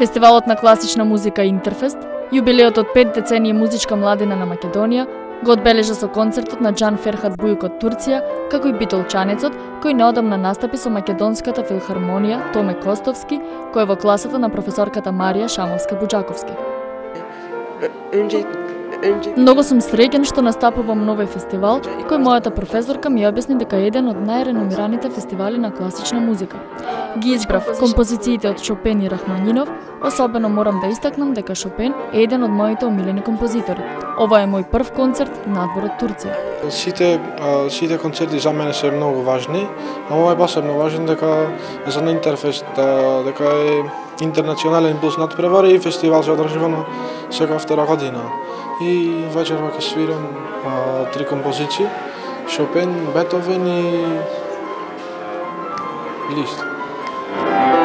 Фестивалот на класична музика Интерфест, јубилеот од 5 децении музичка младина на Македонија, го одбележа со концертот на Џан Ферхат Бујук од Турција, како и Битолчанецот, кој неодамна настапи со Македонската филхармонија Томе Костовски, кој е во класата на професорката Марија Шамовска-Буџаковски. Многу сум среќен што настапувам на овој фестивал, кој мојата професорка ми објасни дека е еден од најреномираните фестивали на класична музика. Ги избрав композициите од Шопен и Рахманинов, особено морам да истакнам дека Шопен е еден од моите омилени композитори. Ова е мој прв концерт надвор од Турција. Сите концерти за мене се многу важни, а ова е посебно важен дека е за Интерфест, дека е интернационален плюс надпревари и фестивал се одржува на секоја втора година. И вечерва ќе свирам 3 композиции: Шопен, Бетовен и Лист.